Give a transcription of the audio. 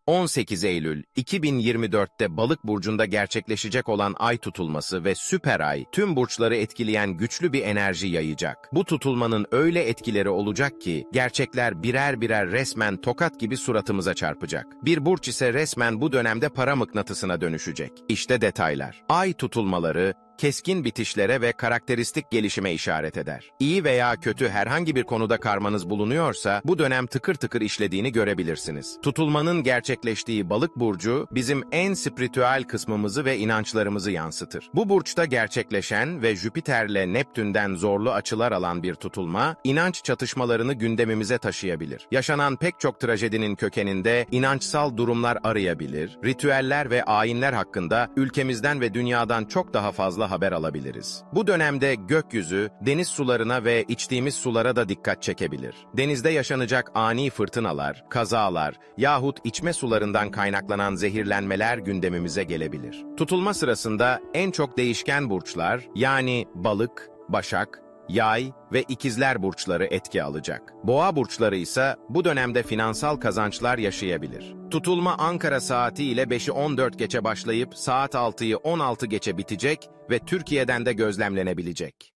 18 Eylül 2024'te Balık burcunda gerçekleşecek olan ay tutulması ve süper ay tüm burçları etkileyen güçlü bir enerji yayacak. Bu tutulmanın öyle etkileri olacak ki gerçekler birer birer resmen tokat gibi suratımıza çarpacak. Bir burç ise resmen bu dönemde para mıknatısına dönüşecek. İşte detaylar. Ay tutulmaları keskin bitişlere ve karakteristik gelişime işaret eder. İyi veya kötü herhangi bir konuda karmanız bulunuyorsa bu dönem tıkır tıkır işlediğini görebilirsiniz. Tutulmanın gerçekleştiği Balık burcu bizim en spiritüel kısmımızı ve inançlarımızı yansıtır. Bu burçta gerçekleşen ve Jüpiter'le Neptün'den zorlu açılar alan bir tutulma, inanç çatışmalarını gündemimize taşıyabilir. Yaşanan pek çok trajedinin kökeninde inançsal durumlar arayabilir, ritüeller ve ayinler hakkında ülkemizden ve dünyadan çok daha fazla haber alabiliriz. Bu dönemde gökyüzü, deniz sularına ve içtiğimiz sulara da dikkat çekebilir. Denizde yaşanacak ani fırtınalar, kazalar yahut içme sularından kaynaklanan zehirlenmeler gündemimize gelebilir. Tutulma sırasında en çok değişken burçlar, yani Balık, Başak, Yay ve İkizler burçları etki alacak. Boğa burçları ise bu dönemde finansal kazançlar yaşayabilir. Tutulma Ankara saati ile 5'i 14 geçe başlayıp saat 6'yı 16 geçe bitecek ve Türkiye'den de gözlemlenebilecek.